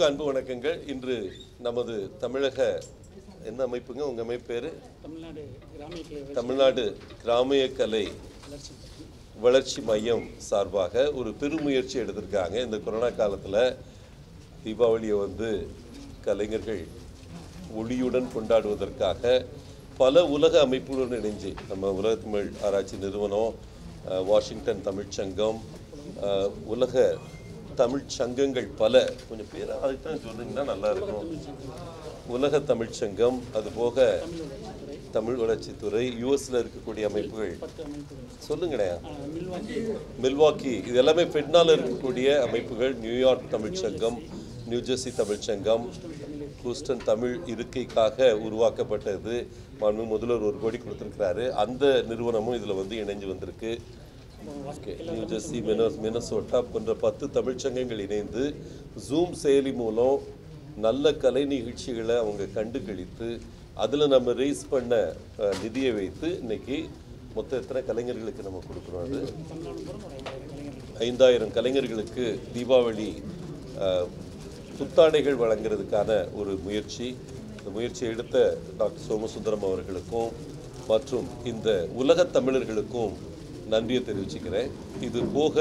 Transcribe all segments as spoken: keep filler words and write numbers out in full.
அனைவருக்கும் அன்பு வணக்கங்கள். இன்று நமது தமிழக என்ன அமைப்புங்க உங்க அமைப்பு பேரு? தமிழ்நாடு கிராமிய தமிழ்நாடு கிராமிய கலை வளர்ச்சி மையம் சார்பாக ஒரு பெருமுயற்சி எடுத்திருக்காங்க. இந்த கொரோனா காலத்தில் தீபாவளியை வந்து கலைஞர்கள் ஒளியுடன் கொண்டாடுவதற்காக பல உலக அமைப்புகளுடன் இணைஞ்சு நம்ம உலக தமிழ் ஆராய்ச்சி நிறுவனம், வாஷிங்டன் தமிழ்ச்சங்கம், உலக தமிழ் சங்கங்கள் பல கொஞ்சம் பேர் அதுக்கு தான் சொன்னீங்கன்னா நல்லா இருக்கும். உலக தமிழ்ச்சங்கம், அதுபோக தமிழ் வளர்ச்சித்துறை, யூஎஸ்ல இருக்கக்கூடிய அமைப்புகள் சொல்லுங்கண்ணே, மில்வாக்கி, இது எல்லாமே ஃபெட்னால இருக்கக்கூடிய அமைப்புகள், நியூயார்க் தமிழ்ச்சங்கம், நியூஜெர்சி தமிழ்ச்சங்கம், ஹூஸ்டன் தமிழ் இருக்கைக்காக உருவாக்கப்பட்டது. மாண்பு முதல்வர் ஒரு கோடி கொடுத்துருக்கிறாரு. அந்த நிறுவனமும் இதில் வந்து இணைஞ்சு வந்திருக்கு. நியூஜெர்சி, மினசோட்டா போன்ற பத்து தமிழ்ச்சங்கங்கள் இணைந்து ஜூம் செயலி மூலம் நல்ல கலை நிகழ்ச்சிகளை அவங்க கண்டு கழித்து அதில் நம்ம ரேஸ் பண்ண நிதியை வைத்து இன்னைக்கு மொத்த எத்தனை கலைஞர்களுக்கு நம்ம கொடுக்குறோம்? அது ஐந்தாயிரம் கலைஞர்களுக்கு தீபாவளி புத்தாடைகள் வழங்குறதுக்கான ஒரு முயற்சி. இந்த முயற்சியை எடுத்த டாக்டர் சோமசுந்தரம் அவர்களுக்கும் மற்றும் இந்த உலக தமிழர்களுக்கும் நன்றியை தெரிவிச்சுக்கிறேன். இது போக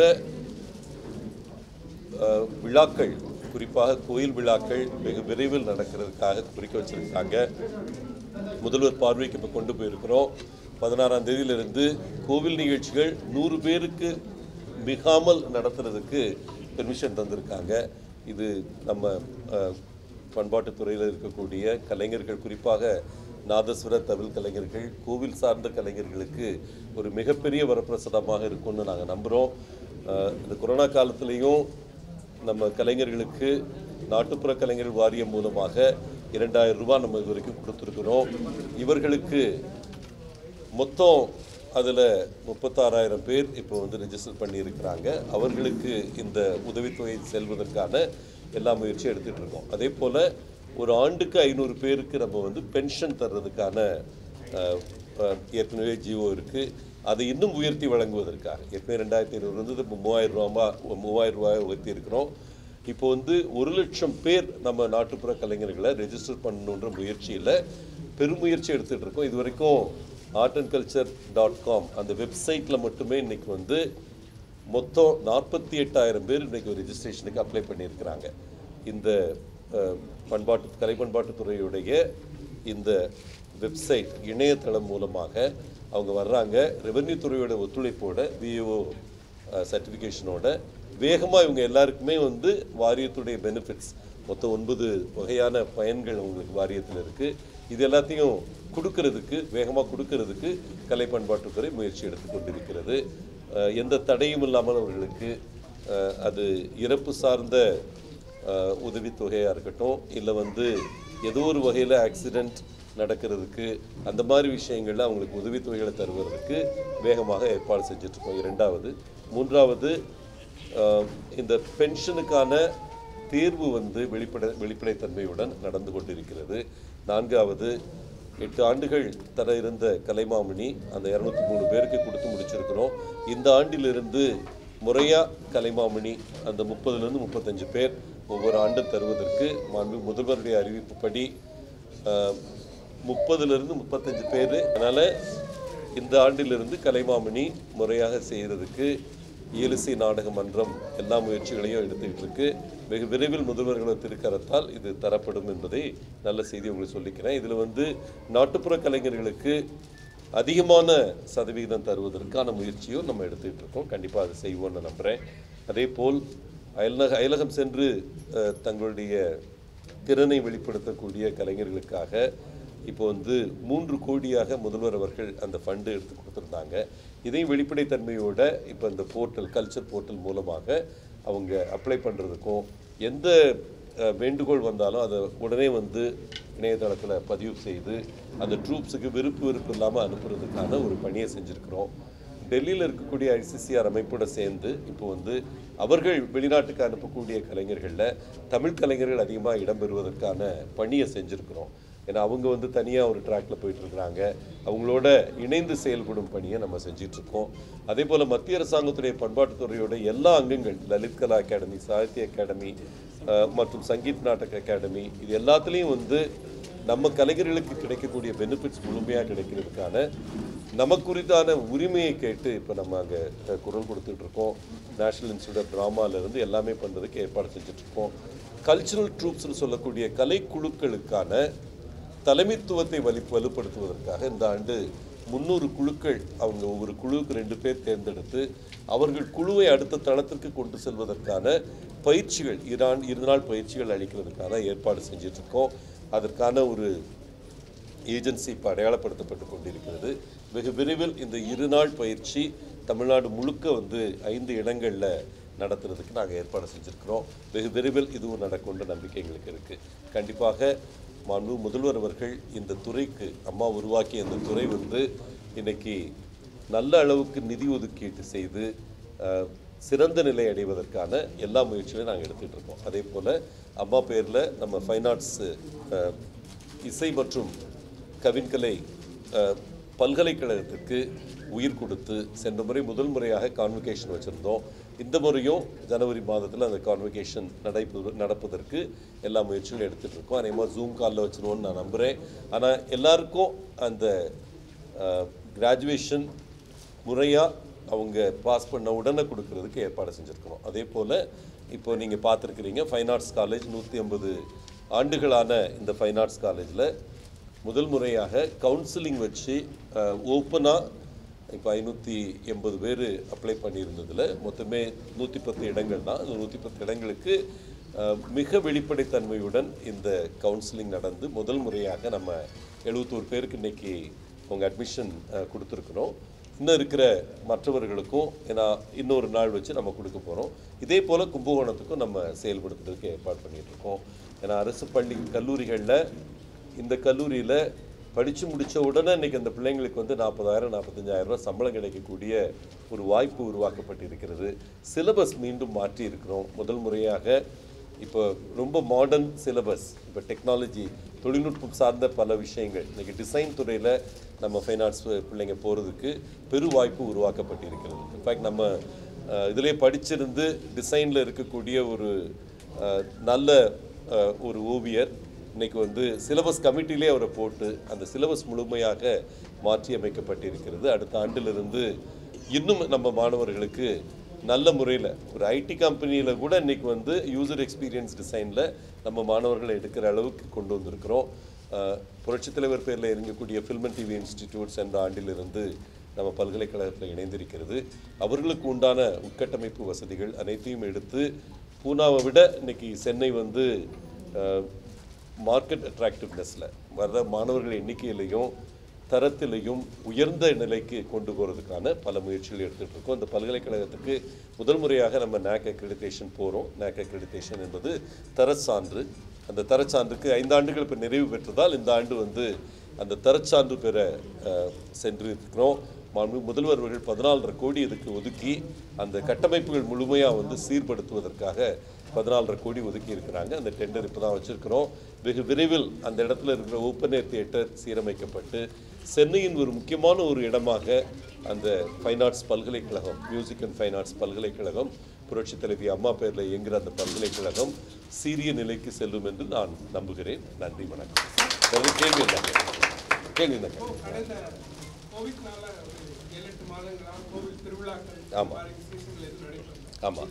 விழாக்கள், குறிப்பாக கோயில் விழாக்கள் வெகு விரைவில் நடக்கிறதுக்காக குறிக்க வச்சிருக்காங்க. முதல்வர் பார்வைக்கு இப்போ கொண்டு போயிருக்கிறோம். பதினாறாம் தேதியிலிருந்து கோவில் நிகழ்ச்சிகள் நூறு பேருக்கு மிகாமல் நடத்துறதுக்கு பெர்மிஷன் தந்திருக்காங்க. இது நம்ம பண்பாட்டுத்துறையில் இருக்கக்கூடிய கலைஞர்கள், குறிப்பாக நாதஸ்வர தமிழ் கலைஞர்கள், கோவில் சார்ந்த கலைஞர்களுக்கு ஒரு மிகப்பெரிய வரப்பிரசாதமாக இருக்கும்னு நாங்கள் நம்புகிறோம். இந்த கொரோனா காலத்துலேயும் நம்ம கலைஞர்களுக்கு நாட்டுப்புற கலைஞர்கள் வாரியம் மூலமாக இரண்டாயிரம் ரூபாய் நம்ம இது வரைக்கும் கொடுத்துருக்குறோம். இவர்களுக்கு மொத்தம் அதில் முப்பத்தாறாயிரம் பேர் இப்போ வந்து ரெஜிஸ்டர் பண்ணியிருக்கிறாங்க. அவர்களுக்கு இந்த உதவித்தொகை செல்வதற்கான எல்லா முயற்சியும் எடுத்துகிட்டு இருக்கோம். அதே போல் ஒரு ஆண்டுக்கு ஐநூறு பேருக்கு நம்ம வந்து பென்ஷன் தர்றதுக்கான ஏற்கனவே ஜிஓ இருக்குது. அதை இன்னும் உயர்த்தி வழங்குவதற்காக ஏற்கனவே ரெண்டாயிரத்தி ஐநூறு இருந்தது, இப்போ மூவாயிரம் ரூபா மூவாயிரம் ரூபாய் உயர்த்தி இருக்கிறோம். இப்போ வந்து ஒரு லட்சம் பேர் நம்ம நாட்டுப்புற கலைஞர்களை ரெஜிஸ்டர் பண்ணணுன்ற முயற்சியில் பெருமுயற்சி எடுத்துகிட்டு இருக்கோம். இது வரைக்கும் art and culture dot com அந்த வெப்சைட்டில் மட்டுமே இன்றைக்கி வந்து மொத்தம் நாற்பத்தி எட்டாயிரம் பேர் இன்றைக்கி ரெஜிஸ்ட்ரேஷனுக்கு அப்ளை பண்ணியிருக்கிறாங்க. இந்த பண்பாட்டு கலை பண்பாட்டுத்துறையுடைய இந்த வெப்சைட் இணையதளம் மூலமாக அவங்க வர்றாங்க. ரெவென்யூ துறையோட ஒத்துழைப்போட, விஏஓ சர்டிஃபிகேஷனோட வேகமாக இவங்க எல்லாருக்குமே வந்து வாரியத்துடைய பெனிஃபிட்ஸ், மொத்தம் ஒன்பது வகையான பயன்கள் அவங்களுக்கு வாரியத்தில் இருக்குது. இது எல்லாத்தையும் கொடுக்கறதுக்கு, வேகமாக கொடுக்கறதுக்கு கலை பண்பாட்டுத்துறை முயற்சி எடுத்து கொண்டிருக்கிறது. எந்த தடையும் இல்லாமல் அவர்களுக்கு அது இறப்பு சார்ந்த உதவித்தொகையாக இருக்கட்டும், இல்லை வந்து ஏதோ ஒரு வகையில் ஆக்சிடெண்ட் நடக்கிறதுக்கு, அந்த மாதிரி விஷயங்களில் அவங்களுக்கு உதவித்தொகைகளை தருவதற்கு வேகமாக ஏற்பாடு செஞ்சிட்ருக்கோம். இரண்டாவது. மூன்றாவது, இந்த பென்ஷனுக்கான தேர்வு வந்து வெளிப்படை வெளிப்படைத்தன்மையுடன் நடந்து கொண்டிருக்கிறது. நான்காவது, எட்டு ஆண்டுகள் தர இருந்த கலைமாமணி அந்த இரநூத்தி மூணு பேருக்கு கொடுத்து முடிச்சிருக்கிறோம். இந்த ஆண்டிலிருந்து முறையாக கலைமாமணி அந்த முப்பதுலேருந்து முப்பத்தஞ்சு பேர் ஒவ்வொரு ஆண்டும் தருவதற்கு மாண்பு முதல்வருடைய அறிவிப்புப்படி முப்பதுலேருந்து முப்பத்தஞ்சு பேர். அதனால் இந்த ஆண்டிலிருந்து கலைமாமணி முறையாக செய்கிறதுக்கு இயலிசை நாடக மன்றம் எல்லா முயற்சிகளையும் எடுத்துக்கிட்டு இருக்கு. வெகு விரைவில் முதல்வர்களோட திருக்கரத்தால் இது தரப்படும் என்பதை நல்ல செய்தி உங்களுக்கு சொல்லிக்கிறேன். இதில் வந்து நாட்டுப்புற கலைஞர்களுக்கு அதிகமான சதவீதம் தருவதற்கான முயற்சியும் நம்ம எடுத்துக்கிட்டு இருக்கோம். கண்டிப்பாக அதை செய்வோம்னு நம்புகிறேன். அதே போல் அயலக அயலகம் சென்று தங்களுடைய திறனை வெளிப்படுத்தக்கூடிய கலைஞர்களுக்காக இப்போ வந்து மூன்று கோடியாக முதல்வர் அவர்கள் அந்த ஃபண்டு எடுத்து கொடுத்துருந்தாங்க. இதையும் வெளிப்படைத்தன்மையோட இப்போ இந்த போர்ட்டல், கல்ச்சர் போர்ட்டல் மூலமாக அவங்க அப்ளை பண்ணுறதுக்கும், எந்த வேண்டுகோள் வந்தாலும் அதை உடனே வந்து இணையதளத்தில் பதிவு செய்து அந்த ட்ரூப்ஸுக்கு விருப்பு விருப்பு இல்லாமல் அனுப்புறதுக்கான ஒரு பணியை செஞ்சுருக்கிறோம். டெல்லியில் இருக்கக்கூடிய ஐசிசிஆர் அமைப்போட சேர்ந்து இப்போ வந்து அவர்கள் வெளிநாட்டுக்கு அனுப்பக்கூடிய கலைஞர்களில் தமிழ் கலைஞர்கள் அதிகமாக இடம்பெறுவதற்கான பணியை செஞ்சுருக்கிறோம். ஏன்னா அவங்க வந்து தனியாக ஒரு ட்ராக்கில் போயிட்டுருக்குறாங்க. அவங்களோட இணைந்து செயல்படும் பணியை நம்ம செஞ்சிட்ருக்கோம். அதே போல் மத்திய அரசாங்கத்துடைய பண்பாட்டுத்துறையோட எல்லா அங்கங்கள், லலித் கலா அகாடமி, சாகித்ய அகாடமி, மற்றும் சங்கீத் நாடக அகாடமி, இது எல்லாத்துலேயும் வந்து நம்ம கலைஞர்களுக்கு கிடைக்கக்கூடிய பெனிஃபிட்ஸ் முழுமையாக கிடைக்கிறதுக்கான நமக்கு குறித்தான உரிமையை கேட்டு இப்போ நம்ம அங்கே குரல் கொடுத்துட்ருக்கோம். நேஷ்னல் இன்ஸ்டியூட் ஆஃப் ட்ராமாவிலேருந்து எல்லாமே பண்ணுறதுக்கு ஏற்பாடு செஞ்சிட்ருக்கோம். கல்ச்சுரல் ட்ரூப்ஸ்னு சொல்லக்கூடிய கலைக்குழுக்களுக்கான தலைமைத்துவத்தை வலி வலுப்படுத்துவதற்காக இந்த ஆண்டு முந்நூறு குழுக்கள், அவங்க ஒவ்வொரு குழுவுக்கு ரெண்டு பேர் தேர்ந்தெடுத்து அவர்கள் குழுவை அடுத்த தளத்திற்கு கொண்டு செல்வதற்கான பயிற்சிகள், இரான் இரு நாள் பயிற்சிகள் அளிக்கிறதுக்கான ஏற்பாடு செஞ்சிட்ருக்கோம். அதற்கான ஒரு ஏஜென்சி இப்போ அடையாளப்படுத்தப்பட்டு கொண்டிருக்கிறது. வெகு விரைவில் இந்த இரு நாள் பயிற்சி தமிழ்நாடு முழுக்க வந்து ஐந்து இடங்களில் நடத்துறதுக்கு நாங்கள் ஏற்பாடு செஞ்சுருக்கிறோம். வெகு விரைவில் இதுவும் நடக்கும்ன்ற நம்பிக்கை எங்களுக்கு இருக்குது. கண்டிப்பாக மாண்பு முதல்வர் அவர்கள் இந்த துறைக்கு, அம்மா உருவாக்கிய இந்த துறை வந்து இன்றைக்கி நல்ல அளவுக்கு நிதி ஒதுக்கீட்டு செய்து சிறந்த நிலை அடைவதற்கான எல்லா முயற்சிகளையும் நாங்கள் எடுத்துகிட்டு இருக்கோம். அதே போல் அம்மா பேரில் நம்ம ஃபைன் ஆர்ட்ஸ் இசை மற்றும் கவின்கலை பல்கலைக்கழகத்திற்கு உயிர் கொடுத்து சென்ற முறை முதல் முறையாக கான்வகேஷன் வச்சுருந்தோம். இந்த முறையும் ஜனவரி மாதத்தில் அந்த கான்வகேஷன் நடைபெறு நடப்பதற்கு எல்லா முயற்சிகளும் எடுத்துகிட்டு இருக்கோம். அதே மாதிரி ஜூம் காலில் வச்சுருவோன்னு நான் நம்புகிறேன். ஆனால் எல்லாருக்கும் அந்த கிராஜுவேஷன் முறையாக அவங்க பாஸ் பண்ண உடனே கொடுக்கறதுக்கு ஏற்பாடு செஞ்சுருக்கணும். அதே போல் இப்போ நீங்கள் பார்த்துருக்கிறீங்க, ஃபைன் ஆர்ட்ஸ் காலேஜ் நூற்றி ஐம்பது ஆண்டுகளான இந்த ஃபைன் ஆர்ட்ஸ் காலேஜில் முதல் முறையாக கவுன்சிலிங் வச்சு ஓப்பனாக இப்போ ஐநூற்றி எண்பது பேர் அப்ளை பண்ணியிருந்ததில் மொத்தமே நூற்றி பத்து இடங்கள் தான். இந்த நூற்றி பத்து இடங்களுக்கு மிக வெளிப்படைத்தன்மையுடன் இந்த கவுன்சிலிங் நடந்து முதல் முறையாக நம்ம எழுபத்தோரு பேருக்கு இன்றைக்கி அவங்க அட்மிஷன் கொடுத்துருக்குறோம். இன்னும் இருக்கிற மற்றவர்களுக்கும் ஏன்னா இன்னொரு நாள் வச்சு நம்ம கொடுக்க போகிறோம். இதே போல் கும்பகோணத்துக்கும் நம்ம செயல்படுத்துறதுக்கு ஏற்பாடு பண்ணிகிட்ருக்கோம். ஏன்னா அரசு பள்ளி கல்லூரிகளில் இந்த கல்லூரியில் படித்து முடித்த உடனே இன்றைக்கி அந்த பிள்ளைங்களுக்கு வந்து நாற்பதாயிரம் நாற்பத்தஞ்சாயிரம் ரூபா சம்பளம் கிடைக்கக்கூடிய ஒரு வாய்ப்பு உருவாக்கப்பட்டிருக்கிறது. சிலபஸ் மீண்டும் மாற்றி இருக்கிறோம். முதல் முறையாக இப்போ ரொம்ப மாடர்ன் சிலபஸ், இப்போ டெக்னாலஜி தொழில்நுட்பம் சார்ந்த பல விஷயங்கள் இன்றைக்கி டிசைன் துறையில் நம்ம ஃபைன் ஆர்ட்ஸ் பிள்ளைங்க போகிறதுக்கு பெரு வாய்ப்பு உருவாக்கப்பட்டிருக்கிறது. இன்ஃபேக்ட் நம்ம இதிலே படிச்சிருந்து டிசைனில் இருக்கக்கூடிய ஒரு நல்ல ஒரு ஓவியர் இன்றைக்கி வந்து சிலபஸ் கமிட்டிலே அவரை போட்டு அந்த சிலபஸ் முழுமையாக மாற்றி அமைக்கப்பட்டிருக்கிறது. அடுத்த ஆண்டிலிருந்து இன்னும் நம்ம மாணவர்களுக்கு நல்ல முறையில் ஒரு ஐடி கம்பெனியில் கூட இன்றைக்கி வந்து யூசர் எக்ஸ்பீரியன்ஸ் டிசைனில் நம்ம மாணவர்களை எடுக்கிற அளவுக்கு கொண்டு வந்திருக்கிறோம். புரட்சித் தலைவர் பேரில் இறங்கக்கூடிய ஃபில்ம் அண்ட் டிவி இன்ஸ்டிடியூட்ஸ் என்ற ஆண்டிலிருந்து நம்ம பல்கலைக்கழகத்தில் இணைந்திருக்கிறது. அவர்களுக்கு உண்டான உட்கட்டமைப்பு வசதிகள் அனைத்தையும் எடுத்து பூனாவை விட இன்றைக்கி சென்னை வந்து மார்க்கெட் அட்ராக்டிவ்னஸில் வர்ற மாணவர்கள் எண்ணிக்கையிலையும் தரத்திலையும் உயர்ந்த நிலைக்கு கொண்டு போகிறதுக்கான பல முயற்சிகள் எடுத்துகிட்டு இருக்கோம். இந்த பல்கலைக்கழகத்துக்கு முதல் முறையாக நம்ம நேக் அக்ரெடிட்டேஷன் போகிறோம். நேக் அக்ரெடிட்டேஷன் என்பது தரச்சான்று. அந்த தரச்சான்றுக்கு ஐந்து ஆண்டுகள் இப்போ நிறைவு பெற்றதால் இந்த ஆண்டு வந்து அந்த தரச்சான்று பெற சென்று இருக்கிறோம். மாண்பு முதல்வர் அவர்கள் பதினாலரை கோடி இதுக்கு ஒதுக்கி அந்த கட்டமைப்புகள் முழுமையாக வந்து சீர்படுத்துவதற்காக பதினாலரை கோடி ஒதுக்கி இருக்கிறாங்க. அந்த டெண்டர் இப்போ தான் வச்சுருக்கிறோம். வெகு விரைவில் அந்த இடத்துல இருக்கிற ஓப்பன் ஏர் தியேட்டர் சீரமைக்கப்பட்டு சென்னையின் ஒரு முக்கியமான ஒரு இடமாக அந்த ஃபைன் ஆர்ட்ஸ் பல்கலைக்கழகம், மியூசிக் அண்ட் ஃபைன் ஆர்ட்ஸ் பல்கலைக்கழகம், புரட்சி தலைவி அம்மா பேரில் இயங்குகிற அந்த பல்கலைக்கழகம் சீரிய நிலைக்கு செல்லும் என்று நான் நம்புகிறேன். நன்றி, வணக்கம். கேள்வி கேள்வி ஆமாம் ஆமாம்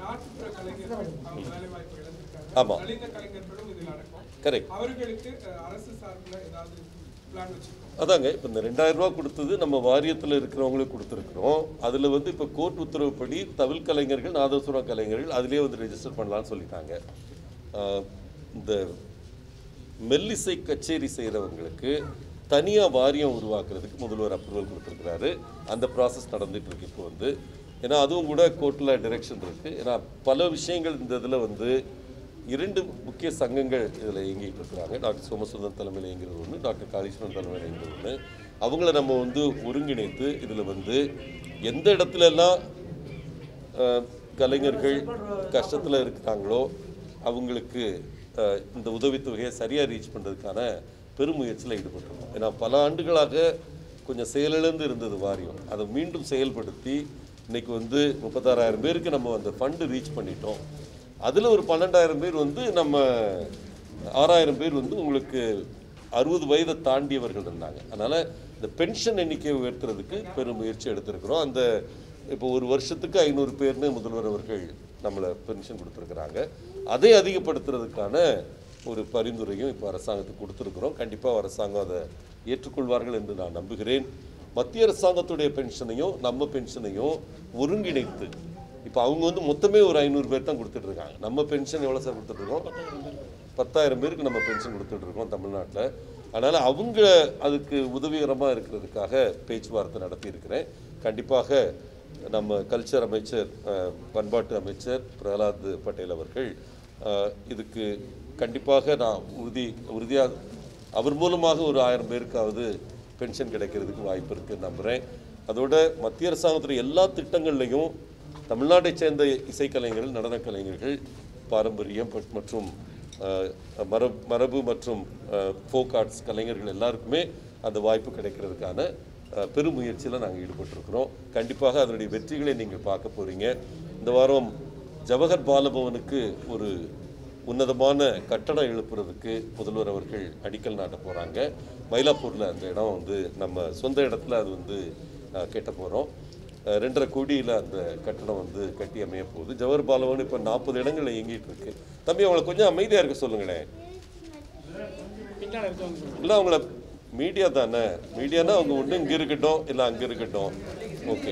ஆமாம் கரெக்ட். அதாங்க இப்போ இந்த ரெண்டாயிரம் ரூபா கொடுத்தது நம்ம வாரியத்தில் இருக்கிறவங்களுக்கு கொடுத்துருக்குறோம். அதில் வந்து இப்போ கோர்ட் உத்தரவுப்படி தவில் கலைஞர்கள், நாதஸ்வரம் கலைஞர்கள் அதிலே வந்து ரெஜிஸ்டர் பண்ணலான்னு சொல்லிட்டாங்க. இந்த மெல்லிசை கச்சேரி செய்கிறவங்களுக்கு தனியாக வாரியம் உருவாக்குறதுக்கு முதல்வர் அப்ரூவல் கொடுத்துருக்குறாரு. அந்த ப்ராசஸ் நடந்துகிட்டு இருக்கு இப்போ வந்து. ஏன்னா அதுவும் கூட கோர்ட்டில் டைரெக்ஷன் இருக்குது. ஏன்னா பல விஷயங்கள் இந்த இதில் வந்து இரண்டு முக்கிய சங்கங்கள் இதில் இயங்கிட்டு இருக்கிறாங்க. டாக்டர் சோமசுந்தரம் தலைமையில் இயங்குறது ஒன்று, டாக்டர் காளீஸ்வரன் தலைமையில் இயங்குறது ஒன்று. அவங்கள நம்ம வந்து ஒருங்கிணைத்து இதில் வந்து எந்த இடத்துலலாம் கலைஞர்கள் கஷ்டத்தில் இருக்கிறாங்களோ அவங்களுக்கு இந்த உதவித்தொகையை சரியாக ரீச் பண்ணுறதுக்கான பெருமுயற்சியில் ஈடுபட்டிருக்கோம். ஏன்னா பல ஆண்டுகளாக கொஞ்சம் செயலிழந்து இருந்தது வாரியம். அதை மீண்டும் செயல்படுத்தி இன்றைக்கி வந்து முப்பத்தாறாயிரம் பேருக்கு நம்ம அந்த ஃபண்டு ரீச் பண்ணிட்டோம். அதில் ஒரு பன்னெண்டாயிரம் பேர் வந்து நம்ம ஆறாயிரம் பேர் வந்து உங்களுக்கு அறுபது வயதை தாண்டியவர்கள் இருந்தாங்க. அதனால் இந்த பென்ஷன் எண்ணிக்கையை உயர்த்துறதுக்கு பெரும் முயற்சி எடுத்திருக்கிறோம். அந்த இப்போ ஒரு வருஷத்துக்கு ஐநூறு பேர்னு முதல்வர் அவர்கள் நம்மளை பென்ஷன் கொடுத்துருக்குறாங்க. அதை அதிகப்படுத்துறதுக்கான ஒரு பரிந்துரையும் இப்போ அரசாங்கத்துக்கு கொடுத்துருக்குறோம். கண்டிப்பாக அரசாங்கம் அதை ஏற்றுக்கொள்வார்கள் என்று நான் நம்புகிறேன். மத்திய அரசாங்கத்துடைய பென்ஷனையும் நம்ம பென்ஷனையும் ஒருங்கிணைத்து இப்போ அவங்க வந்து மொத்தமே ஒரு ஐநூறு பேர் தான் கொடுத்துட்ருக்காங்க. நம்ம பென்ஷன் எவ்வளோ சார் கொடுத்துட்ருக்கோம்? பத்தாயிரம் பேருக்கு நம்ம பென்ஷன் கொடுத்துட்ருக்கோம் தமிழ்நாட்டில். அதனால் அவங்க அதுக்கு உதவிகரமாக இருக்கிறதுக்காக பேச்சுவார்த்தை நடத்தியிருக்கிறேன். கண்டிப்பாக நம்ம கல்ச்சர் அமைச்சர் பண்பாட்டு அமைச்சர் பிரகலாத் பட்டேல் அவர்கள் இதுக்கு கண்டிப்பாக நான் உறுதி உறுதியாக அவர் மூலமாக ஒரு ஆயிரம் பேருக்காவது பென்ஷன் கிடைக்கிறதுக்கு வாய்ப்பு இருக்குன்னு நம்புகிறேன். அதோட மத்திய அரசாங்கத்துடைய எல்லா திட்டங்கள்லையும் தமிழ்நாட்டை சேர்ந்த இசைக்கலைஞர்கள், நடனக் கலைஞர்கள், பாரம்பரியம் மற்றும் மரபு மரபு மற்றும் ஃபோக் ஆர்ட்ஸ் கலைஞர்கள் எல்லாருக்குமே அந்த வாய்ப்பு கிடைக்கிறதுக்கான பெரும் முயற்சியில் நாங்கள் ஈடுபட்டிருக்கிறோம். கண்டிப்பாக அதனுடைய வெற்றிகளை நீங்கள் பார்க்க போகிறீங்க. இந்த வாரம் ஜவஹர் பாலபவனுக்கு ஒரு உன்னதமான கட்டடம் எழுப்புறதுக்கு முதல்வர் அவர்கள் அடிக்கல் நாட்ட போகிறாங்க. மயிலாப்பூரில் அந்த இடம் வந்து நம்ம சொந்த இடத்துல அது வந்து கட்ட போகிறோம். ரெண்டரை கோடியில் அந்த கட்டடம் வந்து கட்டி அமைய போகுது. ஜவஹர் பாலபவன் இப்போ நாற்பது இடங்களில் இயங்கிட்டு இருக்கு. தம்பி அவங்களை கொஞ்சம் அமைதியாக இருக்க சொல்லுங்களேன். இல்லை அவங்கள மீடியா தானே, மீடியானா அவங்க ஒன்று இங்கே இருக்கட்டும் இல்லை அங்கே இருக்கட்டும். ஓகே,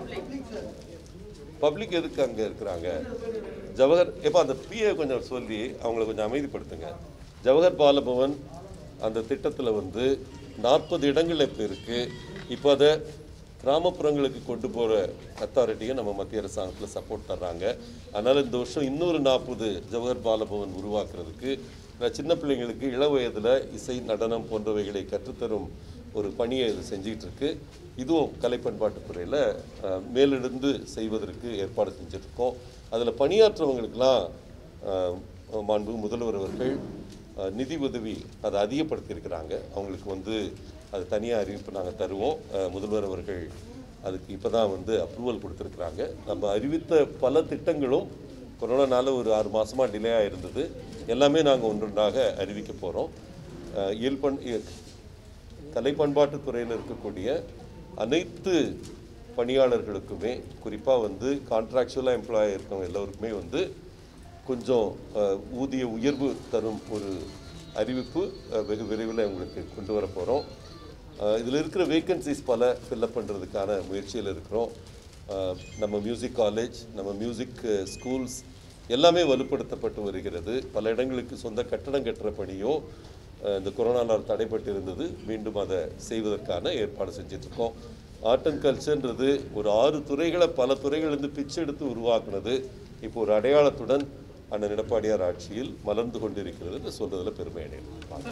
பப்ளிக் எதுக்கு அங்கே இருக்கிறாங்க? ஜவஹர் எப்போ அந்த பிஏ கொஞ்சம் சொல்லி அவங்கள கொஞ்சம் அமைதிப்படுத்துங்க. ஜவஹர் பாலபவன் அந்த திட்டத்தில் வந்து நாற்பது இடங்கள் இப்போ இருக்குது. இப்போ அதை கிராமப்புறங்களுக்கு கொண்டு போகிற அத்தாரிட்டியை நம்ம மத்திய அரசாங்கத்தில் சப்போர்ட் தர்றாங்க. அதனால் இந்த வருஷம் இன்னொரு நாற்பது ஜவஹர் பாலபவன் உருவாக்குறதுக்கு சின்ன பிள்ளைங்களுக்கு இள வயதில் இசை, நடனம் போன்றவைகளை கற்றுத்தரும் ஒரு பணியை இது செஞ்சிகிட்டு இருக்கு. இதுவும் கலை பண்பாட்டுத்துறையில் மேலெழுந்து செய்வதற்கு ஏற்பாடு செஞ்சுருக்கோம். அதில் பணியாற்றவங்களுக்கெல்லாம் மாண்பு முதல்வர் அவர்கள் நிதி உதவி அதை அதிகப்படுத்தியிருக்கிறாங்க. அவங்களுக்கு வந்து அது தனியாக அறிவிப்பு நாங்கள் தருவோம். முதல்வர் அவர்கள் அதுக்கு இப்போ தான் வந்து அப்ரூவல் கொடுத்துருக்குறாங்க. நம்ம அறிவித்த பல திட்டங்களும் கொரோனானால ஒரு ஆறு மாதமாக டிலே ஆகிருந்தது. எல்லாமே நாங்கள் ஒன்றொன்றாக அறிவிக்க போகிறோம். இயல் பண் கலை பண்பாட்டுத்துறையில் இருக்கக்கூடிய அனைத்து பணியாளர்களுக்குமே, குறிப்பாக வந்து கான்ட்ராக்சுவலாக எம்ப்ளாய் இருக்கவங்க எல்லோருக்குமே வந்து கொஞ்சம் ஊதிய உயர்வு தரும் ஒரு அறிவிப்பு வெகு விரைவில் உங்களுக்கு கொண்டு வர போகிறோம். இதில் இருக்கிற வேக்கன்சிஸ் பல ஃபில்லப் பண்ணுறதுக்கான முயற்சியில் இருக்கிறோம். நம்ம மியூசிக் காலேஜ், நம்ம மியூசிக் ஸ்கூல்ஸ் எல்லாமே வலுப்படுத்தப்பட்டு வருகிறது. பல இடங்களுக்கு சொந்த கட்டடம் கட்டுற பணியும் இந்த கொரோனாவால் தடைப்பட்டு இருந்தது. மீண்டும் அதை செய்வதற்கான ஏற்பாடு செஞ்சிட்ருக்கோம். ஆர்ட் அண்ட் கல்ச்சர்ன்றது ஒரு ஆறு துறைகளை பல துறைகளிலிருந்து பிச்சு எடுத்து உருவாக்குனது இப்போ ஒரு அடையாளத்துடன் அண்ணன் எடப்பாடியார் ஆட்சியில் மலர்ந்து கொண்டிருக்கிறது என்று சொல்றதுல பெருமை அடையும்.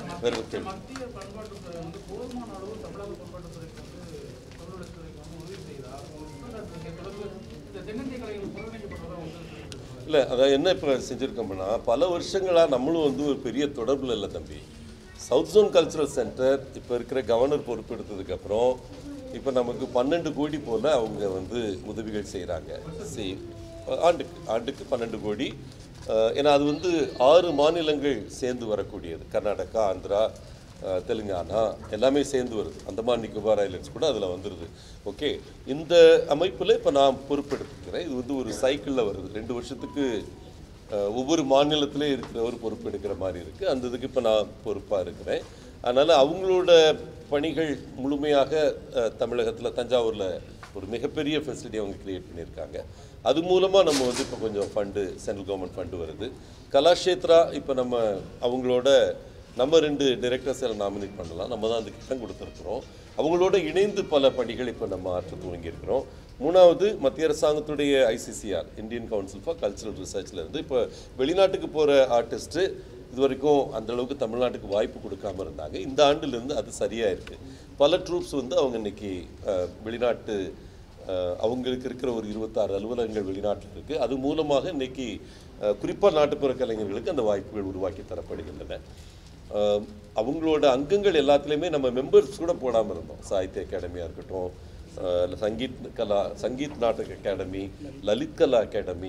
இல்லை, அதான் என்ன இப்போ செஞ்சுருக்கோம்னா, பல வருஷங்களாக நம்மளும் வந்து ஒரு பெரிய தொடர்பில் இல்லை தம்பி. சவுத் ஜோன் கல்ச்சுரல் சென்டர் இப்போ இருக்கிற கவர்னர் பொறுப்பெடுத்ததுக்கப்புறம் இப்போ நமக்கு பன்னெண்டு கோடி போல் அவங்க வந்து உதவிகள் செய்கிறாங்க. செய் ஆண்டுக்கு ஆண்டுக்கு பன்னெண்டு கோடி. ஏன்னா அது வந்து ஆறு மாநிலங்கள் சேர்ந்து வரக்கூடியது. கர்நாடகா, ஆந்திரா, தெலுங்கானா எல்லாமே சேர்ந்து வருது. அந்தமான் நிக்கோபார் ஐலண்ட்ஸ் கூட அதில் வந்துடுது. ஓகே, இந்த அமைப்பில் இப்போ நான் பொறுப்பெடுத்துக்கிறேன். இது வந்து ஒரு சைக்கிளில் வருது. ரெண்டு வருஷத்துக்கு ஒவ்வொரு மாநிலத்திலே இருக்கிறவர் பொறுப்பெடுக்கிற மாதிரி இருக்குது. அந்த இதுக்கு இப்போ நான் பொறுப்பாக இருக்கிறேன். அதனால் அவங்களோட பணிகள் முழுமையாக தமிழகத்தில் தஞ்சாவூரில் ஒரு மிகப்பெரிய ஃபெசிலிட்டி அவங்க க்ரியேட் பண்ணியிருக்காங்க. அது மூலமாக நம்ம வந்து இப்போ கொஞ்சம் ஃபண்டு, சென்ட்ரல் கவர்மெண்ட் ஃபண்டு வருது. கலாஷேத்ரா இப்போ நம்ம அவங்களோட நம்ம ரெண்டு டைரக்டர்ஸை நாமினேட் பண்ணலாம். நம்ம தான் அந்த கிட்டம் கொடுத்துருக்குறோம். அவங்களோட இணைந்து பல பணிகள் இப்போ நம்ம ஆற்ற துவங்கியிருக்கிறோம். மூணாவது, மத்திய அரசாங்கத்துடைய ICCR, Indian council for cultural ரிசர்ச்லேருந்து இப்போ வெளிநாட்டுக்கு போகிற ஆர்டிஸ்ட்டு இது வரைக்கும் அந்தளவுக்கு தமிழ்நாட்டுக்கு வாய்ப்பு கொடுக்காமல் இருந்தாங்க. இந்த ஆண்டிலிருந்து அது சரியாக இருக்குது. பல ட்ரூப்ஸ் வந்து அவங்க இன்றைக்கி வெளிநாட்டு அவங்களுக்கு இருக்கிற ஒரு இருபத்தாறு அலுவலகங்கள் வெளிநாட்டில் இருக்குது. அது மூலமாக இன்றைக்கி குறிப்பாக நாட்டுப்புற கலைஞர்களுக்கு அந்த வாய்ப்புகள் உருவாக்கி தரப்படுகின்றன. அவங்களோட அங்கங்கள் எல்லாத்துலேயுமே நம்ம மெம்பர்ஸ் கூட போடாமல் இருந்தோம். சாகித்ய அகாடமியாக இருக்கட்டும், Sangeet Kala Sangeet Natak academy, Lalit Kala academy,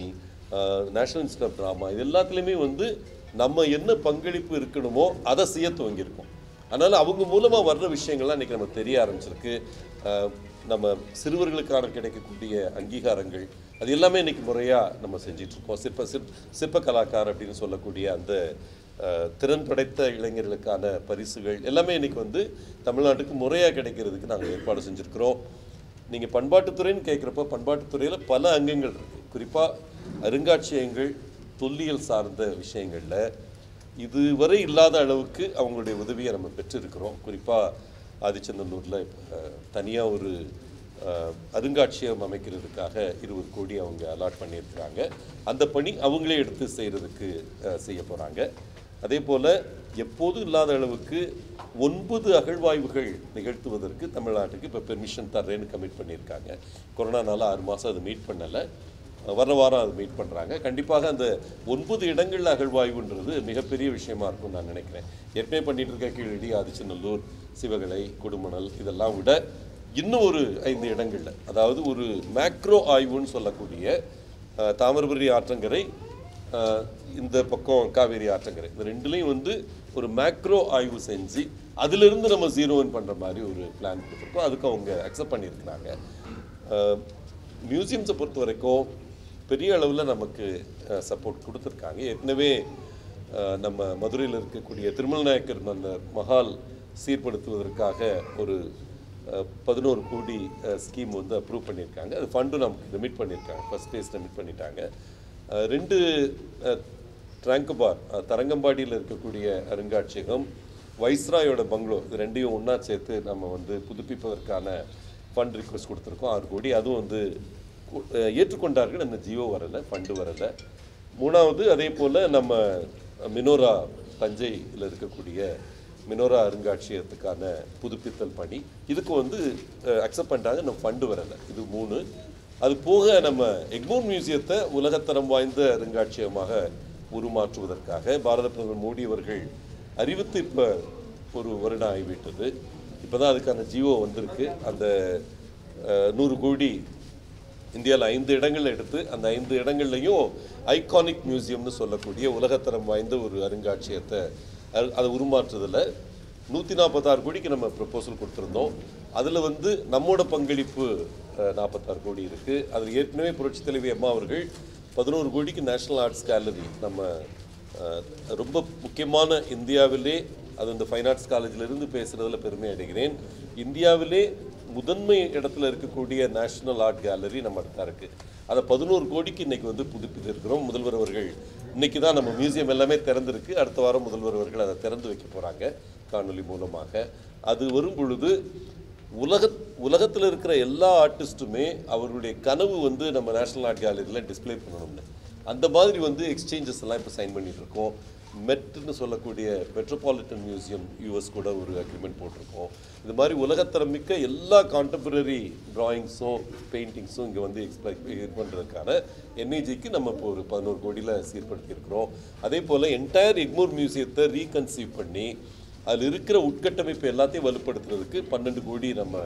national institute of drama, இது எல்லாத்துலேயுமே வந்து நம்ம என்ன பங்களிப்பு இருக்கணுமோ அதை செய்ய துவங்கியிருக்கோம். அதனால் அவங்க மூலமாக வர்ற விஷயங்கள்லாம் இன்றைக்கி நமக்கு தெரிய ஆரம்பிச்சிருக்கு. நம்ம சிறுவர்களுக்கான கிடைக்கக்கூடிய அங்கீகாரங்கள் அது எல்லாமே இன்றைக்கி முறையாக நம்ம செஞ்சிட்ருக்கோம். சிற்ப சிற் சிற்ப கலாக்கார் அப்படின்னு சொல்லக்கூடிய அந்த திறன் படைத்த இளைஞர்களுக்கான பரிசுகள் எல்லாமே இன்றைக்கி வந்து தமிழ்நாட்டுக்கு முறையாக கிடைக்கிறதுக்கு நாங்கள் ஏற்பாடு செஞ்சுருக்கிறோம். நீங்கள் பண்பாட்டுத்துறைன்னு கேட்குறப்ப பண்பாட்டுத்துறையில் பல அங்கங்கள் இருக்குது. குறிப்பாக அருங்காட்சியகங்கள், தொல்லியல் சார்ந்த விஷயங்களில் இதுவரை இல்லாத அளவுக்கு அவங்களுடைய உதவியை நம்ம பெற்றிருக்கிறோம். குறிப்பாக ஆதிச்சநல்லூரில் தனியாக ஒரு அருங்காட்சியகம் அமைக்கிறதுக்காக இருபது கோடி அவங்க அலாட் பண்ணியிருக்கிறாங்க. அந்த பணி அவங்களே எடுத்து செய்கிறதுக்கு செய்ய போகிறாங்க. அதே போல் எப்போதும் இல்லாத அளவுக்கு ஒன்பது அகழ்வாய்வுகள் நிகழ்த்துவதற்கு தமிழ்நாட்டுக்கு இப்போ பெர்மிஷன் தர்றேன்னு கமிட் பண்ணியிருக்காங்க. கொரோனானால ஆறு மாதம் அது மீட் பண்ணலை, வர வாரம் அது மீட் பண்ணுறாங்க. கண்டிப்பாக அந்த ஒன்பது இடங்களில் அகழ்வாய்வுன்றது மிகப்பெரிய விஷயமா இருக்கும்னு நான் நினைக்கிறேன். ஏற்கனவே பண்ணிகிட்டு இருக்க கீழடி, ஆதிச்சநல்லூர், சிவகலை, கொடுமணல் இதெல்லாம் விட இன்னும் ஒரு ஐந்து இடங்களில், அதாவது ஒரு மேக்ரோ ஆய்வுன்னு சொல்லக்கூடிய தாமிரபரணி ஆற்றங்கரை, இந்த பக்கம் காவேரி ஆற்றங்கரை, இந்த ரெண்டுலேயும் வந்து ஒரு மேக்ரோ ஆய்வு செஞ்சு அதிலிருந்து நம்ம ஜீரோன் பண்ணுற மாதிரி ஒரு பிளான் கொடுத்துருக்கோம். அதுக்கு அவங்க அக்செப்ட் பண்ணியிருக்கிறாங்க. மியூசியம்ஸை பொறுத்த வரைக்கும் பெரிய அளவில் நமக்கு சப்போர்ட் கொடுத்துருக்காங்க. ஏற்கனவே நம்ம மதுரையில் இருக்கக்கூடிய திருமல் நாயக்கர் அந்த மஹால் சீர்படுத்துவதற்காக ஒரு பதினோரு கோடி ஸ்கீம் வந்து அப்ரூவ் பண்ணியிருக்காங்க. அது ஃபண்டும் நமக்கு ரெமிட் பண்ணியிருக்காங்க. ஃபஸ்ட் ஃபேஸ் ரெமிட் பண்ணிட்டாங்க. ரெண்டு ட்ராங்கபார் தரங்கம்பாடியில் இருக்கக்கூடிய அருங்காட்சியகம், வைஸ்ராயோட பங்களோ, இது ரெண்டையும் ஒன்றா சேர்த்து நம்ம வந்து புதுப்பிப்பதற்கான ஃபண்ட் ரிக்வெஸ்ட் கொடுத்துருக்கோம், ஆறு கோடி. அதுவும் வந்து ஏற்றுக்கொண்டார்கள். அந்த ஜியோ வரலை, ஃபண்டு வரலை. மூணாவது அதே போல் நம்ம மினோரா தஞ்சையில் இருக்கக்கூடிய மினோரா அருங்காட்சியகத்துக்கான புதுப்பித்தல் பணி, இதுக்கு வந்து அக்செப்ட் பண்ணிட்டாங்க, நம்ம ஃபண்டு வரலை. இது மூணு. அது போக நம்ம எக்மோர் மியூசியத்தை உலகத்தரம் வாய்ந்த அருங்காட்சியகமாக உருமாற்றுவதற்காக பாரத பிரதமர் மோடி அவர்கள் அறிவித்து இப்போ ஒரு வருடம் ஆகிவிட்டது. இப்போ தான் அதுக்கான ஜியோ வந்திருக்கு. அந்த நூறு கோடி இந்தியாவில் ஐந்து இடங்கள் எடுத்து அந்த ஐந்து இடங்கள்லையும் ஐகானிக் மியூசியம்னு சொல்லக்கூடிய உலகத்தரம் வாய்ந்த ஒரு அருங்காட்சியகத்தை அதை உருமாற்றுறதில் நூற்றி நாற்பத்தாறு கோடிக்கு நம்ம ப்ரப்போசல் கொடுத்துருந்தோம். அதில் வந்து நம்மோட பங்களிப்பு நாற்பத்தாறு கோடி இருக்குது. அதில் ஏற்கனவே புரட்சித் தலைவி அம்மா அவர்கள் பதினோரு கோடிக்கு நேஷ்னல் ஆர்ட்ஸ் கேலரி, நம்ம ரொம்ப முக்கியமான இந்தியாவிலே, அது இந்த ஃபைன் ஆர்ட்ஸ் காலேஜிலிருந்து பேசுகிறதுல பெருமை அடைகிறேன், இந்தியாவிலே முதன்மை இடத்துல இருக்கக்கூடிய நேஷ்னல் ஆர்ட் கேலரி நம்ம தான் இருக்குது. அதை பதினோரு கோடிக்கு இன்றைக்கி வந்து புதுப்பித்திருக்கிறோம். முதல்வர் அவர்கள் இன்றைக்கி தான் நம்ம மியூசியம் எல்லாமே திறந்துருக்கு. அடுத்த வாரம் முதல்வர் அவர்கள் அதை திறந்து வைக்க போகிறாங்க காணொலி மூலமாக. அது வரும் பொழுது உலக உலகத்தில் இருக்கிற எல்லா ஆர்டிஸ்ட்டுமே அவர்களுடைய கனவு வந்து நம்ம நேஷ்னல் ஆர்ட் கேலரியில் டிஸ்பிளே பண்ணணும்னு, அந்த மாதிரி வந்து எக்ஸ்சேஞ்சஸ் எல்லாம் இப்போ சைன் பண்ணிகிட்ருக்கோம். மெட்னு சொல்லக்கூடிய மெட்ரோபாலிட்டன் மியூசியம் யூஎஸ் கூட ஒரு அக்ரிமெண்ட் போட்டிருக்கோம். இது மாதிரி உலகத்தரம் மிக்க எல்லா கான்டெம்பரரி ட்ராயிங்ஸும் பெயிண்டிங்ஸும் இங்கே வந்து எக்ஸ்பிளைன் இது பண்ணுறதுக்கான என்ஐஜிக்கு நம்ம இப்போ ஒரு பதினோரு கோடியில் சீர்படுத்தியிருக்கிறோம். அதே போல் என்டையர் எக்மோர் மியூசியத்தை ரீகன்சீவ் பண்ணி அதில் இருக்கிற உட்கட்டமைப்பு எல்லாத்தையும் வலுப்படுத்துறதுக்கு பன்னெண்டு கோடி நம்ம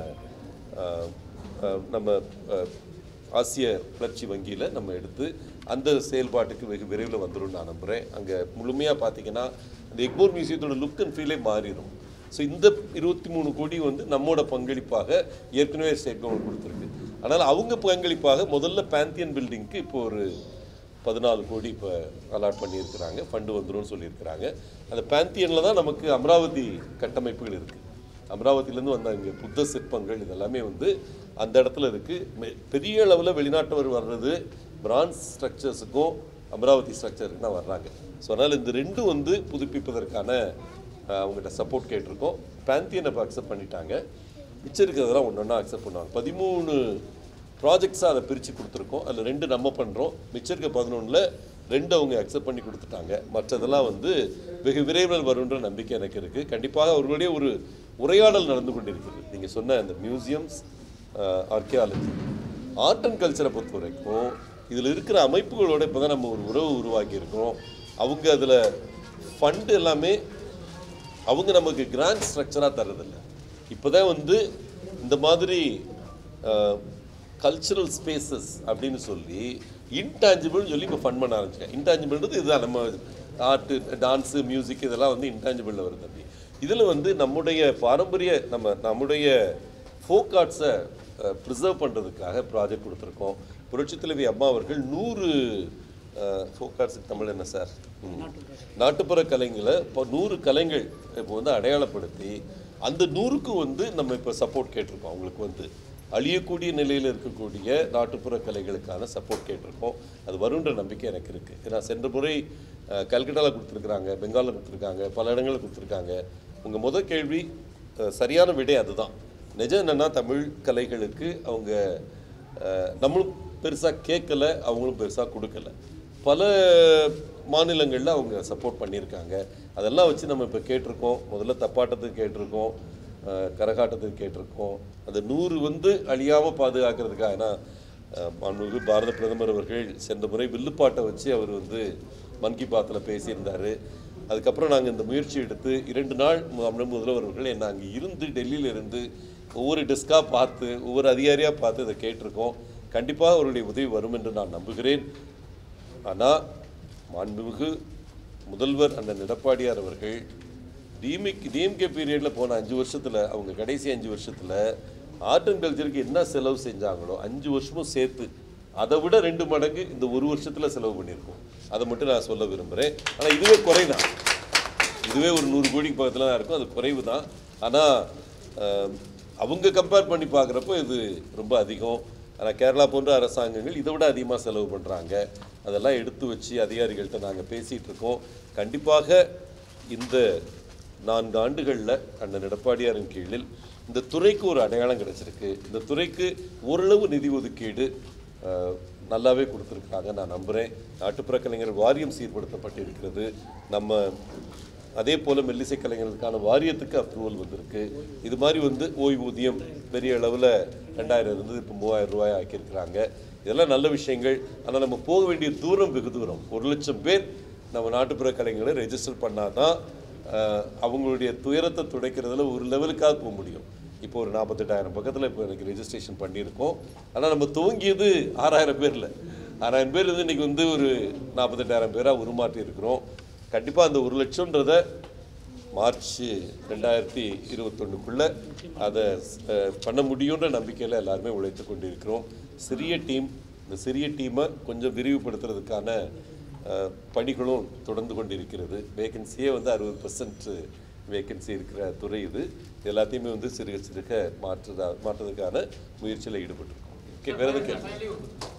நம்ம ஆசிய வளர்ச்சி வங்கியில் நம்ம எடுத்து அந்த செயல்பாட்டுக்கு வெகு விரைவில் வந்துடும் நான் நம்புகிறேன். அங்கே முழுமையாக பார்த்தீங்கன்னா அந்த எக்மோர் மியூசியத்தோட லுக் அண்ட் ஃபீலே மாறிடும். ஸோ இந்த இருபத்தி மூணு கோடி வந்து நம்மோட பங்களிப்பாக ஏற்கனவே ஸ்டேட் கவர்மெண்ட் கொடுத்துருக்கு. அதனால் அவங்க பங்களிப்பாக முதல்ல பேந்தியன் பில்டிங்க்கு இப்போ ஒரு பதினாலு கோடி இப்போ அலாட் பண்ணியிருக்கிறாங்க, ஃபண்டு வந்துடும் சொல்லியிருக்கிறாங்க. அந்த பேந்தியனில் தான் நமக்கு அமராவதி கட்டமைப்புகள் இருக்குது. அமராவதியிலேருந்து வந்த இங்கே புத்த சிற்பங்கள் இதெல்லாமே வந்து அந்த இடத்துல இருக்குது. பெரிய அளவில் வெளிநாட்டவர் வர்றது பிரான்ஸ் ஸ்ட்ரக்சர்ஸுக்கும் அமராவதி ஸ்ட்ரக்சருக்கு தான் வர்றாங்க. ஸோ அதனால் இந்த ரெண்டும் வந்து புதுப்பிப்பதற்கான அவங்ககிட்ட சப்போர்ட் கேட்டிருக்கோம். பேந்தியனை இப்போ அக்செப்ட் பண்ணிட்டாங்க. மிச்சம் இருக்கிறதெல்லாம் ஒன்று ஒன்றா அக்செப்ட் பண்ணுவாங்க. பதிமூணு ப்ராஜெக்ட்ஸாக அதை பிரித்து கொடுத்துருக்கோம். அதில் ரெண்டு நம்ம பண்ணுறோம். மிச்சம் இருக்க பதினொன்றில் ரெண்டு அவங்க அக்செப்ட் பண்ணி கொடுத்துட்டாங்க. மற்றதெல்லாம் வந்து வெகு விரைவில் வருன்ற நம்பிக்கை எனக்கு இருக்குது. கண்டிப்பாக அவர்களுடைய ஒரு உரையாடல் நடந்து கொண்டிருக்கிறது. நீங்கள் சொன்ன அந்த மியூசியம்ஸ், ஆர்கியாலஜி, ஆர்ட் அண்ட் கல்ச்சரை பொறுத்த வரைக்கும் இதில் இருக்கிற அமைப்புகளோடு இப்போ தான் நம்ம ஒரு உறவு உருவாக்கியிருக்கோம். அவங்க அதில் ஃபண்டு எல்லாமே அவங்க நமக்கு கிராண்ட் ஸ்ட்ரக்சராக தர்றதில்லை. இப்போ தான் வந்து இந்த மாதிரி கல்ச்சுரல் ஸ்பேசஸ் அப்படின்னு சொல்லி இன்டான்ஜிபிள்னு சொல்லி இப்போ ஃபன் பண்ண ஆரம்பிச்சிருக்காங்க. இன்டான்ஜிபிள்ன்றது இதுதான், நம்ம ஆர்ட்டு, டான்ஸு, மியூசிக் இதெல்லாம் வந்து இன்டான்ஜிபிளில் வருது தம்பி. இதில் வந்து நம்முடைய பாரம்பரிய நம்ம நம்முடைய ஃபோக் ஆர்ட்ஸை ப்ரிசர்வ் பண்ணுறதுக்காக ப்ராஜெக்ட் கொடுத்துருக்கோம். புரட்சித் தலைவி அம்மா அவர்கள் நூறு ஃபோக் ஆர்ட்ஸுக்கு தமிழ் என்ன சார், நாட்டுப்புற கலைஞர்களை இப்போ நூறு கலைஞர்கள் இப்போ வந்து அடையாளப்படுத்தி அந்த நூறுக்கு வந்து நம்ம இப்போ சப்போர்ட் கேட்டிருக்கோம். அவங்களுக்கு வந்து அழியக்கூடிய நிலையில் இருக்கக்கூடிய நாட்டுப்புற கலைகளுக்கான சப்போர்ட் கேட்டிருக்கோம். அது வருன்ற நம்பிக்கை எனக்கு இருக்குது. ஏன்னா சென்ற முறை கல்கட்டாவில் கொடுத்துருக்குறாங்க, பெங்காலில் கொடுத்துருக்காங்க, பல இடங்களில் கொடுத்துருக்காங்க. உங்கள் முதல் கேள்வி சரியான விடை அதுதான். நிஜம் என்னென்னா தமிழ் கலைகளுக்கு அவங்க நம்மளும் பெருசாக கேட்கலை, அவங்களும் பெருசாக கொடுக்கல. பல மாநிலங்களில் அவங்க சப்போர்ட் பண்ணியிருக்காங்க. அதெல்லாம் வச்சு நம்ம இப்போ கேட்டிருக்கோம். முதல்ல தப்பாட்டத்துக்கு கேட்டிருக்கோம், கரகாட்டத்துக்கு கேட்டிருக்கோம். அந்த நூறு வந்து அழியாமல் பாதுகாக்கிறதுக்காக. ஏன்னா மாண்புமிகு பாரத பிரதமர் அவர்கள் சென்ற முறை வில்லுப்பாட்டை வச்சு அவர் வந்து மன் கி பாத்தில் பேசியிருந்தார். அதுக்கப்புறம் நாங்கள் இந்த முயற்சி எடுத்து இரண்டு நாள் முதல்வர் அவர்கள் என்னை அங்கே இருந்து டெல்லியில் இருந்து ஒவ்வொரு டெஸ்காக பார்த்து ஒவ்வொரு அதிகாரியாக பார்த்து இதை கேட்டிருக்கோம். கண்டிப்பாக அவருடைய உதவி வரும் என்று நான் நம்புகிறேன். ஆனால் மாண்புமிகு முதல்வர் அண்ணன் எடப்பாடியார் அவர்கள் டிஎம்கே டிஎம்கே பீரியடில் போன அஞ்சு வருஷத்தில் அவங்க கடைசி அஞ்சு வருஷத்தில் ஆர்ட் அண்ட் கல்ச்சருக்கு என்ன செலவு செஞ்சாங்களோ அஞ்சு வருஷமும் சேர்த்து அதை விட ரெண்டு மடங்கு இந்த ஒரு வருஷத்தில் செலவு பண்ணியிருக்கோம். அதை மட்டும் நான் சொல்ல விரும்புகிறேன். ஆனால் இதுவே குறை தான், இதுவே ஒரு நூறு கோடிக்கு பக்கத்தில் தான் இருக்கும், அது குறைவு தான். ஆனால் அவங்க கம்பேர் பண்ணி பார்க்குறப்போ இது ரொம்ப அதிகம். ஆனால் கேரளா போன்ற அரசாங்கங்கள் இதை விட அதிகமாக செலவு பண்ணுறாங்க. அதெல்லாம் எடுத்து வச்சு அதிகாரிகள்கிட்ட நாங்கள் பேசிகிட்டு இருக்கோம். கண்டிப்பாக இந்த நான்கு ஆண்டுகளில் அண்ணன் எடப்பாடியாரின் கீழில் இந்த துறைக்கு ஒரு அடையாளம் கிடச்சிருக்கு. இந்த துறைக்கு ஓரளவு நிதி ஒதுக்கீடு நல்லாவே கொடுத்துருக்காங்க நான் நம்புகிறேன். நாட்டுப்புற கலைஞர் வாரியம் சீர்படுத்தப்பட்டிருக்கிறது. நம்ம அதே போல் மெல்லிசை கலைஞர்களுக்கான வாரியத்துக்கு அப்ரூவல் வந்திருக்கு. இது மாதிரி வந்து ஓய்வூதியம் பெரிய அளவில் ரெண்டாயிரம் இருந்தது, இப்போ மூவாயிரம் ரூபாய் ஆக்கியிருக்கிறாங்க. இதெல்லாம் நல்ல விஷயங்கள். ஆனால் நம்ம போக வேண்டிய தூரம் வெகு தூரம். ஒரு லட்சம் பேர் நம்ம நாட்டுப்புற கலைஞர்களை ரெஜிஸ்டர் பண்ணால் தான் அவங்களுடைய துயரத்தை துடைக்கிறதுல ஒரு லெவலுக்காக போக முடியும். இப்போ ஒரு நாற்பத்தெட்டாயிரம் பக்கத்தில் இப்போ எனக்கு ரெஜிஸ்ட்ரேஷன் பண்ணியிருக்கோம். ஆனால் நம்ம துவங்கியது ஆறாயிரம் பேரில் ஆறாயிரம் பேர் வந்து இன்றைக்கி வந்து ஒரு நாற்பத்தெட்டாயிரம் பேராக உருமாற்றி இருக்கிறோம். கண்டிப்பாக அந்த ஒரு லட்சம்ன்றதை மார்ச் ரெண்டாயிரத்தி இருபத்தொன்னுக்குள்ளே அதை பண்ண முடியுன்ற நம்பிக்கையில் எல்லாருமே உழைத்து கொண்டு இருக்கிறோம். சிறிய டீம், இந்த சிறிய டீமை கொஞ்சம் விரிவுபடுத்துறதுக்கான பணிகளும் தொடர்ந்து கொண்டு இருக்கிறது. வேகன்சியே வந்து அறுபது பர்சன்ட் வேகன்சி இருக்கிற துறை இது. எல்லாத்தையுமே வந்து சிறுக சிறுக மாற்றுதா மாற்றுறதுக்கான முயற்சியில் ஈடுபட்டிருக்கோம். ஓகே, வேறு எதுவும் கேள்வி?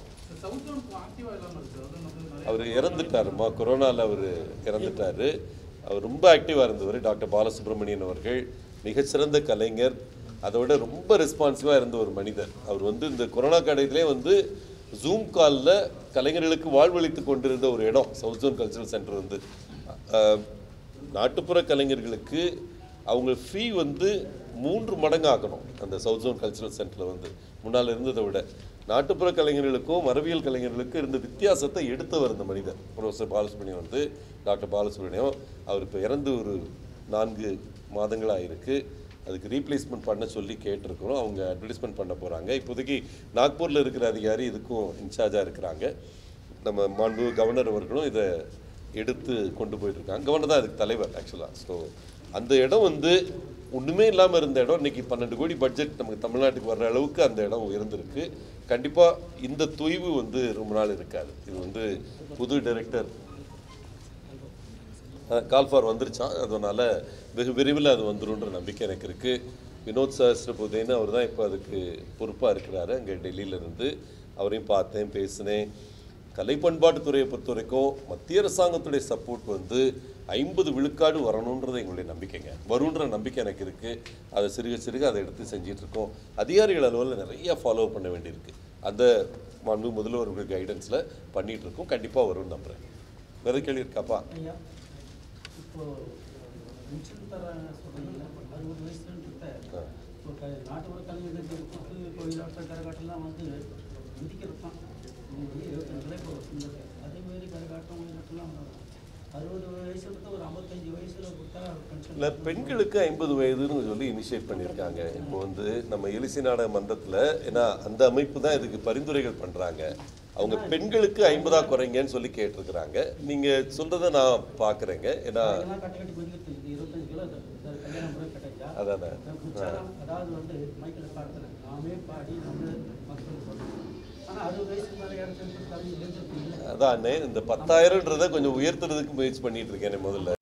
அவர் இறந்துட்டாருமா, கொரோனாவில் அவர் இறந்துட்டார். அவர் ரொம்ப ஆக்டிவாக இருந்தவர் டாக்டர் பாலசுப்ரமணியன் அவர்கள். மிகச்சிறந்த கலைஞர், அதோட ரொம்ப ரெஸ்பான்சிவாக இருந்த ஒரு மனிதர். அவர் வந்து இந்த கொரோனா காலத்திலே வந்து ஜூம் காலில் கலைஞர்களுக்கு வாழ்வளித்து கொண்டிருந்த ஒரு இடம் சவுத் ஜோன் கல்ச்சரல் சென்டர். வந்து நாட்டுப்புற கலைஞர்களுக்கு அவங்க ஃபீ வந்து மூன்று மடங்கு ஆக்கணும். அந்த சவுத் ஜோன் கல்ச்சரல் சென்டரில் வந்து முன்னால் இருந்ததை விட நாட்டுப்புற கலைஞர்களுக்கும் மரபியல் கலைஞர்களுக்கும் இருந்த வித்தியாசத்தை எடுத்தவர் இந்த மனிதர் ப்ரொஃபஸர் பாலசுப்ரமணியம். வந்து டாக்டர் பாலசுப்ரமணியம் அவர் இப்போ இறந்து ஒரு நான்கு மாதங்களாக இருக்குது. அதுக்கு ரீப்ளேஸ்மெண்ட் பண்ண சொல்லி கேட்டிருக்கிறோம். அவங்க அட்வர்டைஸ்மெண்ட் பண்ண போகிறாங்க. இப்போதைக்கு நாக்பூரில் இருக்கிற அதிகாரி இதுக்கும் இன்சார்ஜாக இருக்கிறாங்க. நம்ம மாண்பு கவர்னர் அவர்களும் இதை எடுத்து கொண்டு போயிட்டுருக்காங்க. கவர்னர் தான் அதுக்கு தலைவர் ஆக்சுவலாக. ஸோ அந்த இடம் வந்து ஒன்றுமே இல்லாமல் இருந்த இடம் இன்றைக்கி பன்னெண்டு கோடி பட்ஜெட் நமக்கு தமிழ்நாட்டுக்கு வர்ற அளவுக்கு அந்த இடம் உயர்ந்திருக்கு. கண்டிப்பாக இந்த தொய்வு வந்து ரொம்ப நாள் இருக்காது. இது வந்து புது டைரக்டர் கால்ஃபார் வந்துருச்சான், அதனால் வெகு விரைவில் அது வந்துடும்ன்ற நம்பிக்கை எனக்கு இருக்குது. வினோத் சஹஸ்ரபுதேன்னு அவர் தான் இப்போ அதுக்கு பொறுப்பாக இருக்கிறாரு அங்கே டெல்லியிலேருந்து. அவரையும் பார்த்தேன், பேசினேன். கலை பண்பாட்டுத்துறையை பொறுத்த வரைக்கும் மத்திய அரசாங்கத்துடைய சப்போர்ட் வந்து ஐம்பது விழுக்காடு வரணுன்றது எங்களுடைய நம்பிக்கைங்க. வருன்ற நம்பிக்கை எனக்கு இருக்குது. அதை சிறுக சிறுக அதை எடுத்து செஞ்சிட்ருக்கோம். அதிகாரிகள் அளவில் நிறையா ஃபாலோ பண்ண வேண்டியிருக்கு. அந்த மாண்பு முதல்வர்கள் கைடன்ஸில் பண்ணிகிட்ருக்கோம். கண்டிப்பாக வரும்னு நம்புகிறேன். வேறு கேள்வி இருக்காப்பா? நாட்டுப்புற கலைஞர்கள் கோயிலாட்டம் கரகாட்டம்லாம் வந்து விதிக்கிறது தான் அதே மாதிரி கரகாட்டம் கோயிலாட்டம்லாம் அறுபது வயசுல ஒரு ஐம்பத்தஞ்சு வயசுல கொடுத்தா இல்லை, பெண்களுக்கு ஐம்பது வயதுன்னு சொல்லி இனிஷியேட் பண்ணியிருக்காங்க. இப்போ வந்து நம்ம எலிசி நாடக மன்றத்தில், ஏன்னா அந்த அமைப்பு தான் இதுக்கு பரிந்துரைகள் பண்ணுறாங்க. அவங்க பெண்களுக்கு ஐம்பதா குறைங்கன்னு சொல்லி கேட்டிருக்கிறாங்க. நீங்க சொல்றதை நான் பார்க்குறேங்க. ஏன்னா இதெல்லாம் கட்ட கட்டி குதிக்கிறது இது இருபத்தஞ்சு கிலோ இது இது கல்யாணம் முறை கட்டாச்சா அதானே உற்சாகம் அதாவது வந்து மைக்கில் பாடுறேன் நாமே பாடி நம்ம மக்கள் சொல்றோம். ஆனால் அறுபது வயசுக்கு மேலே யாரும் சென்சஸ் கம்மி இல்லை. அதானே இந்த பத்தாயிரம்ன்றதை கொஞ்சம் உயர்த்துறதுக்கு முயற்சி பண்ணிட்டு இருக்கேன் முதல்ல.